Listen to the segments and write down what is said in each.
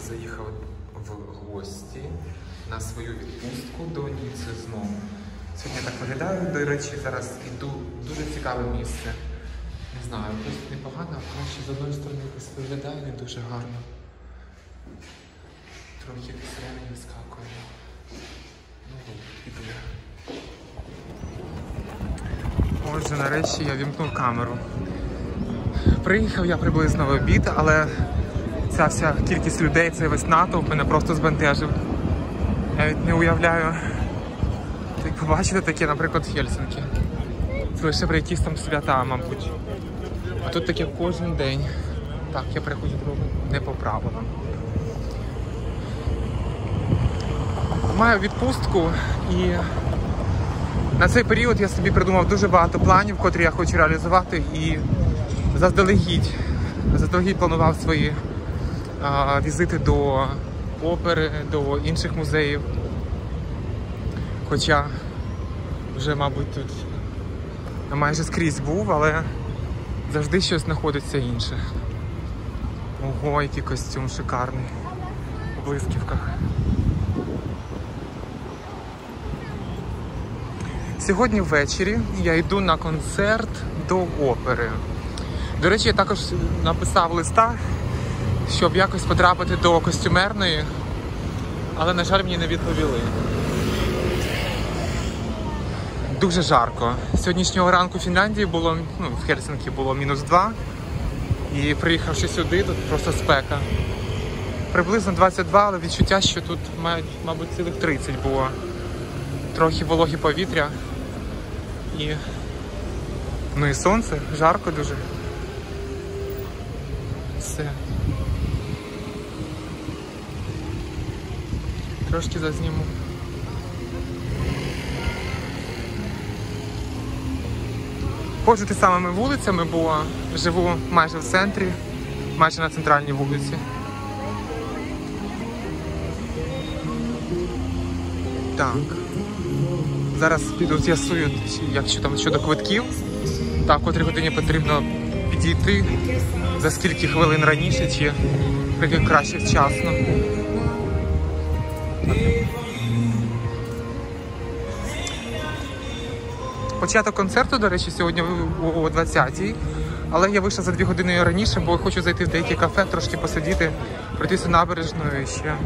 заїхав в гості на свою відпустку до Ніцци знову. Сьогодні так виглядаю, до речі, зараз іду в дуже цікаве місце. Не знаю, просто непогано, а краще з одної сторони якось виглядає не дуже гарно. Трохи сирена вискакує. Ну, іду. Отже, нарешті я вімкнув камеру. Приїхав я приблизно в обід, але ця вся кількість людей, цей весь натовп мене просто збентежив. Я навіть не уявляю, як побачити таке, наприклад, в Хельсинкі. Це лише при якісь там свята, мабуть. А тут таке кожен день. Так, я переходжу дорогу не по правилам. Маю відпустку і на цей період я собі придумав дуже багато планів, котрі я хочу реалізувати, і заздалегідь планував свої візити до опери, до інших музеїв. Хоча вже, мабуть, тут майже скрізь був, але завжди щось знаходиться інше. Ого, який костюм шикарний. У блисківках. Сьогодні ввечері я йду на концерт до опери. До речі, я також написав листа, щоб якось потрапити до костюмерної, але, на жаль, мені не відповіли. Дуже жарко. Сьогоднішнього ранку в Фінляндії було, в Хельсинкі було -2. І приїхавши сюди, тут просто спека. Приблизно 22, але відчуття, що тут мають, мабуть, цілих 30 було. Трохи вологі повітря. І сонце, жарко дуже. Все. Трошки зазніму. Ходжу тими самими вулицями, бо живу майже в центрі, майже на центральній вулиці. Так. Зараз піду з'ясую, якщо там щодо квитків, так, в котрій годині потрібно підійти, за скільки хвилин раніше, чи краще вчасно. Початок концерту, до речі, сьогодні о 20-й, але я вийшла за 2 години раніше, бо хочу зайти в деякі кафе, трошки посидіти, пройтися набережною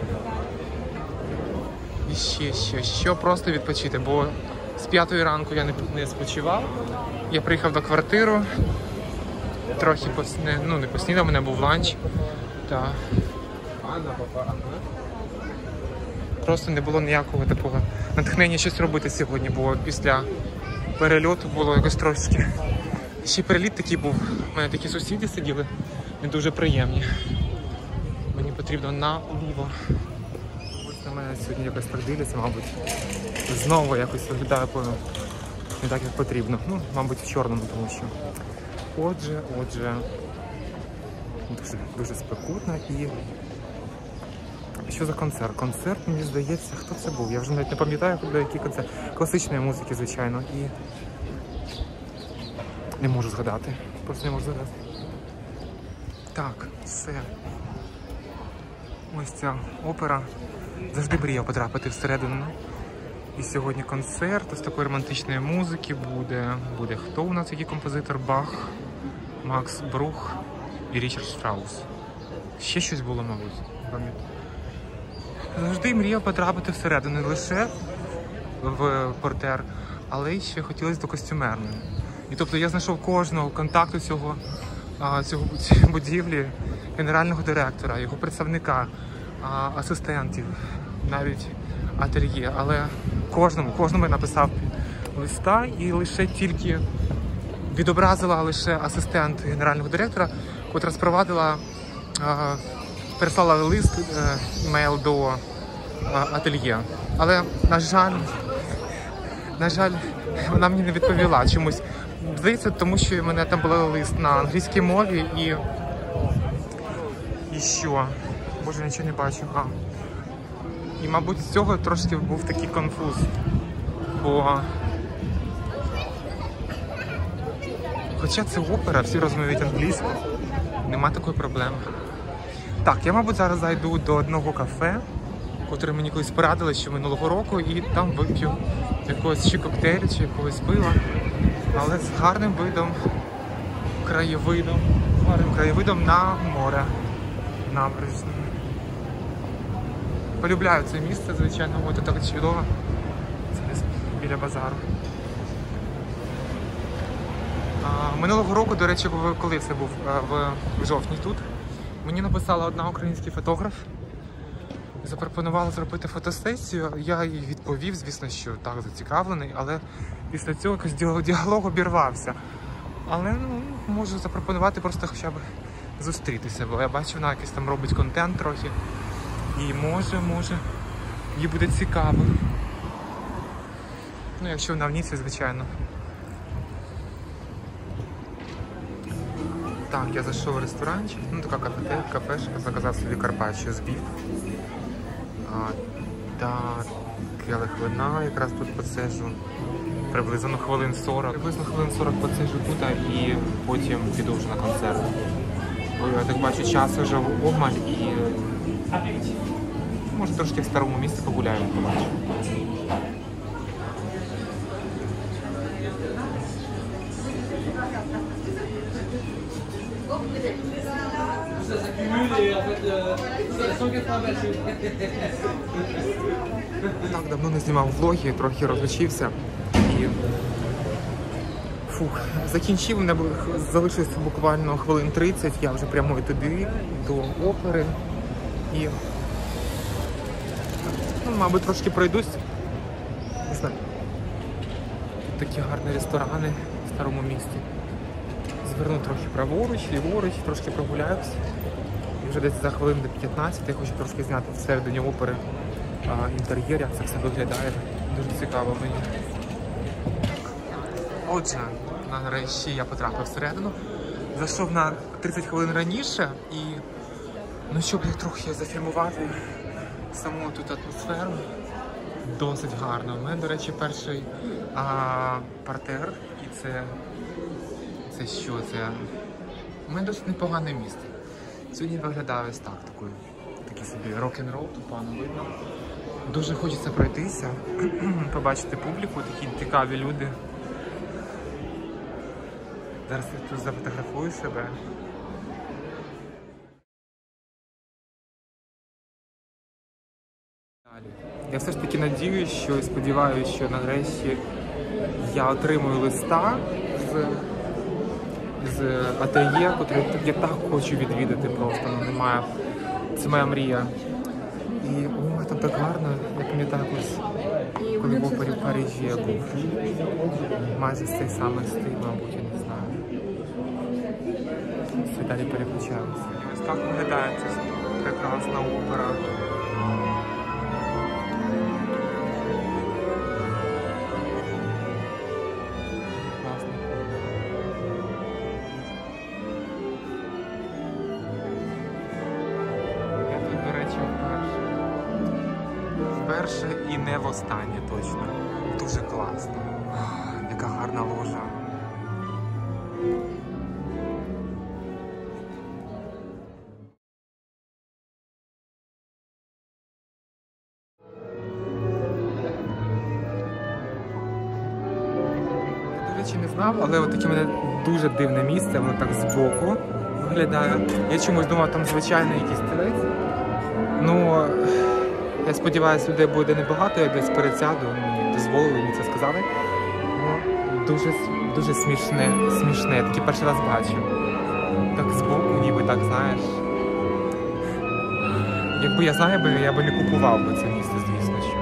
і ще просто відпочити, бо з 5-ї ранку я не спочивав. Я приїхав до квартири, трохи не поснідав, у мене був ланч. Та просто не було ніякого такого натхнення щось робити сьогодні, бо після перельоту було якось трошки. Ще переліт такий був, у мене такі сусіди сиділи, не дуже приємні. Мені потрібно наліво. Ось на мене сьогодні якось придивляться, мабуть. Знову якось виглядає не так, як потрібно. Мабуть, в чорному, тому що. Отже, дуже спекотно. І що за концерт? Концерт, мені здається, хто це був? Я вже навіть не пам'ятаю, який концерт. Класичної музики, звичайно. І не можу згадати. Просто не можу згадати. Так, все. Ось ця опера. Завжди мріяв потрапити всередину. І сьогодні концерт з такої романтичної музики буде хто у нас, який композитор? Бах, Макс Брух і Річард Штраус. Ще щось було, мабуть, пам'ятаю. Завжди мріяв потрапити всередину, не лише в портер, але й ще хотілося до костюмерної. І тобто я знайшов кожного контакту цієї будівлі, генерального директора, його представника, асистентів, навіть ательє, але кожному я написав листа, і лише тільки відобразила лише асистент генерального директора, котра переслала лист, імейл до ательє. Але, на жаль, вона мені не відповіла чомусь. Здається, тому що в мене там був лист на англійській мові і що? Боже, нічого не бачу. І, мабуть, з цього трошки був такий конфуз, бо хоча це опера, всі розмовляють англійською, нема такої проблеми. Так, я, мабуть, зараз зайду до одного кафе, котре мені колись порадили ще минулого року, і там вип'ю якогось чи коктейлю, чи якогось пива, але з гарним краєвидом на море, набережну. Полюбляю це місце, звичайно, от так чудово. Це десь біля базару. Минулого року, до речі, коли це був в жовтні тут, мені написала одна український фотограф, запропонувала зробити фотосесію. Я їй відповів, звісно, що так, зацікавлений, але після цього якось діалог обірвався. Але можу запропонувати просто хоча б зустрітися, бо я бачу, вона якийсь там робить контент трохи. І може, їй буде цікаво. Ну, якщо вона в Ніці, звичайно. Так, я зайшов в ресторанчик, така кафешка, заказав собі карпаччо з біф. Так, келих вина, якраз тут посиджу. Приблизно хвилин 40. Приблизно хвилин 40 посиджу тут і потім піду вже на концерт. Бо я так бачу, часу вже обмаль і може трошки в старому місці погуляю, побачу. Так, давно не знімав влоги, трохи розлучився і закінчив, мене залишилось буквально хвилин 30, я вже прямую туди, до опери і, мабуть, трошки пройдусь, не знаю, тут такі гарні ресторани в старому місті. Зверну трохи праворуч, ліворуч, трошки прогуляюсь. І вже десь за хвилин до 15 я хочу трошки зняти всередині опери інтер'єр, як це все виглядає. Дуже цікаво мені. Отже, нарешті я потрапив всередину. Зайшов на 30 хвилин раніше і, щоб трохи зафільмувати саму тут атмосферу. Досить гарно. У мене, до речі, перший партер, і це що? Це у мене досить непогане місце. Сьогодні виглядає ось так, такий собі рок-н-рол, тут пану видно. Дуже хочеться пройтися, побачити публіку, такі цікаві люди. Зараз я тут зафотографую себе. Я все ж таки надіюсь, що і сподіваюся, що нарешті я отримую листа з ательє, який я так хочу відвідати просто, немає. Це моя мрія. І там так гарно, я пам'ятаю, коли в опері в Парижі я був. Майже цей самий стиль, мабуть, я не знаю. Все далі переключаюся. Ось так виглядає ця прекрасна опера. Вперше і не востаннє точно. Дуже класно. Яка гарна ложа. До речі, не знав, але от таке мене дуже дивне місце, воно так збоку виглядає. Я чомусь думав, там звичайний якийсь стілець. Я сподіваюся, людей буде небагато, я десь пересяду, мені дозволили, мені це сказали. Дуже смішне, я такий перший раз бачу. Так збоку, ніби так, знаєш. Якби я знаю, я би не купував би це місце, звісно, що.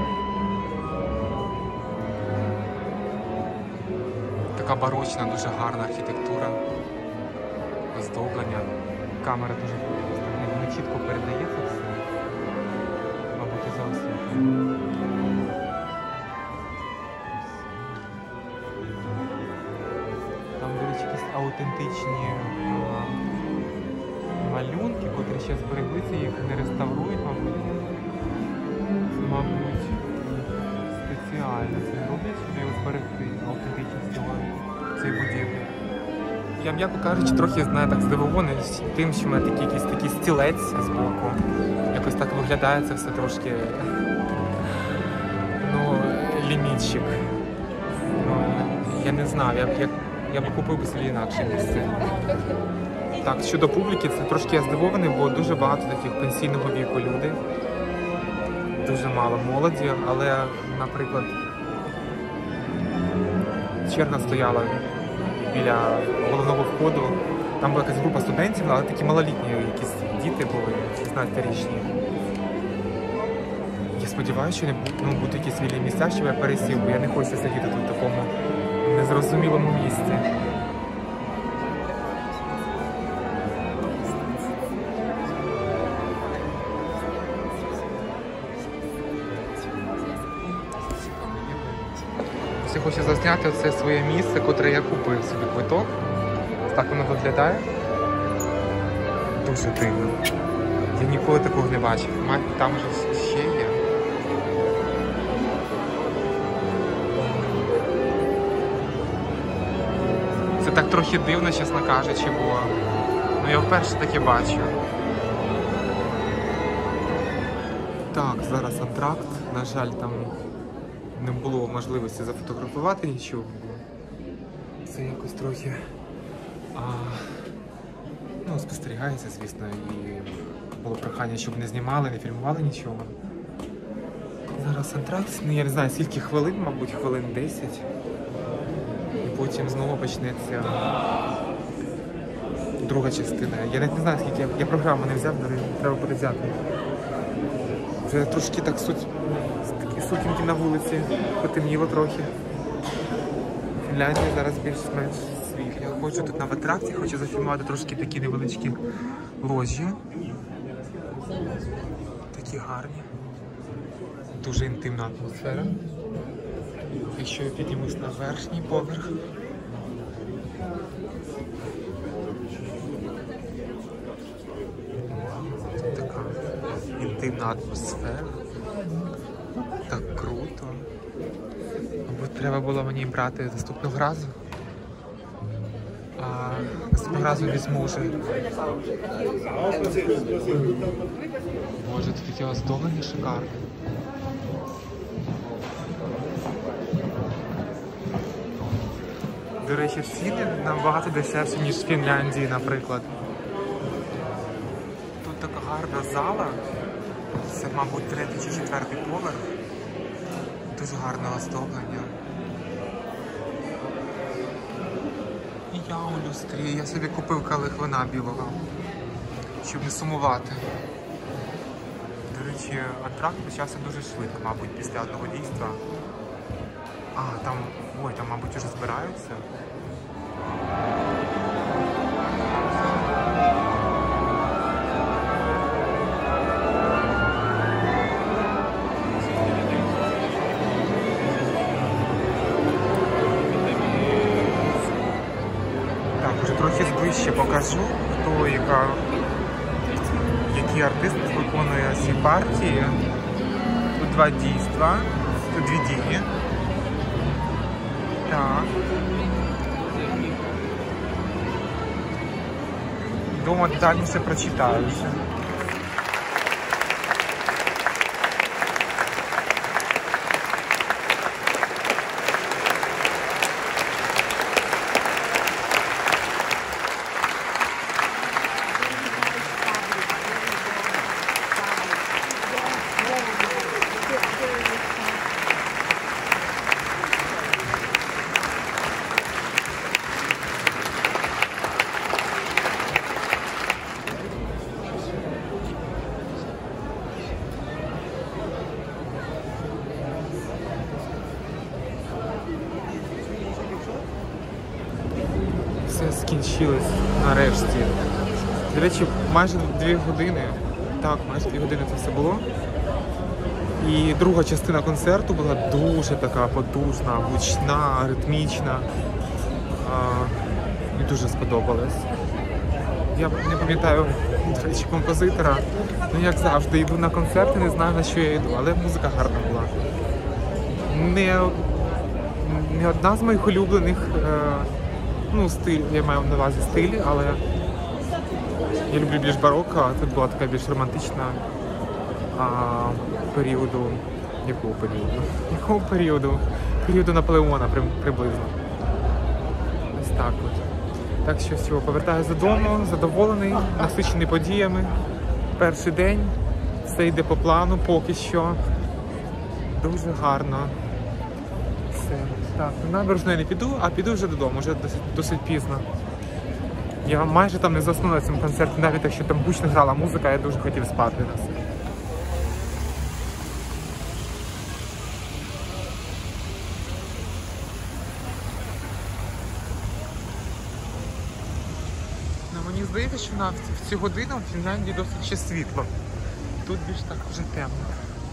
Така барочна, дуже гарна архітектура, оздоблення. Камера дуже не чітко передає це все. Там, до речі, якісь аутентичні малюнки, котрі ще збереглися, їх не реставрують, мабуть, спеціально це роблять, щоб його зберегти, аутентичність цієї будівлі. Я, м'яко кажучи, трохи, знаю, так здивований тим, що в мене якийсь такий стілець з боку. Якось так виглядає це все трошки, ну, лімітчик. Ну, я не знаю, я б купив би собі інакше місце. Так, щодо публіки, це трошки я здивований, бо дуже багато таких пенсійного віку людей. Дуже мало молоді, але, наприклад, черга стояла біля головного входу. Там була якась група студентів, але такі малолітні якісь діти були, 16-річні. Я сподіваюся, що будуть якісь вільні місця, щоб я пересів, бо я не хочу сидіти тут в такому незрозумілому місці. Я хочу засняти оце своє місце, котре я купив собі квиток. Так воно виглядає. Дуже дивно. Я ніколи такого не бачив. Там вже ще є. Це так трохи дивно, чесно кажучи, бо я вперше таке бачу. Так, зараз антракт. На жаль, там не було можливості зафотографувати нічого. Це якось трохи спостерігається, звісно, і було прохання, щоб не знімали, не фільмували нічого. Зараз антракт, я не знаю скільки хвилин, мабуть, хвилин 10. І потім знову почнеться друга частина. Я навіть не знаю скільки, я програму не взяв, треба буде взяти. Вже трошки так такі сутінки на вулиці, потемніло трохи. Фінляндія зараз більш-менш світло. Я ходжу тут на атракції, хочу зафільмувати трошки такі невеличкі ложі. Такі гарні. Дуже інтимна атмосфера. Якщо я піднімусь на верхній поверх. Така інтимна атмосфера. Так круто. Мабуть, треба було мені брати наступного разу. Наступного разу візьму вже. Боже, тут таке оздоблення шикарне. До речі, ціни набагато дешевші, ніж в Фінляндії, наприклад. Тут така гарна зала. Це, мабуть, 3-й чи 4-й поверх. Дуже гарне оздоблення. І я у люстрі. Я собі купив келих вина білого, щоб не сумувати. До речі, антракт почався дуже швидко, мабуть, після одного дійства. Там, мабуть, вже збираються. Трохи ближче покажу, який артист виконує ці партії. Тут 2 дійства, тут 2 дії. Так. Дома детальніше прочитаюся. Все скінчилось нарешті. До речі, майже 2 години. Так, майже 2 години це все було. І друга частина концерту була дуже така потужна, гучна, ритмічна. Мені дуже сподобалось. Я не пам'ятаю, до речі, композитора. Як завжди, йду на концерти, не знаю, на що я йду, але музика гарна була. Не одна з моїх улюблених Ну, стиль, я маю на увазі стиль, але я люблю більш барокко, а тут була така більш романтична періоду. Якого періоду? Якого періоду? Періоду Наполеона приблизно. Ось так от. Так що все, повертаюся додому, задоволений, насичений подіями. Перший день, все йде по плану поки що. Дуже гарно. Все. Так, на набережну я не піду, а піду вже додому, вже досить пізно. Я майже там не заснув на цьому концерті, навіть якщо там гучно грала музика, я дуже хотів спати нас. Мені здається, що в цю годину в Фінляндії досить ще світло. Тут більш так вже темно.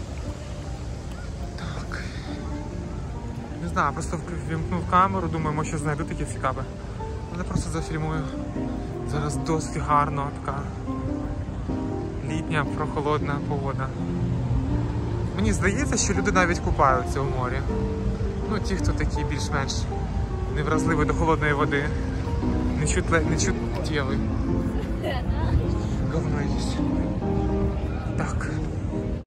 Так. Не знаю, просто вімкнув камеру, думаю, може щось знайду таке цікаве. Але просто зафільмую. Зараз досить гарно, така літня, прохолодна погода. Мені здається, що люди навіть купаються у морі. Ну, ті, хто такі більш-менш невразливі до холодної води. Нечуттєвий. Говно есть. Так.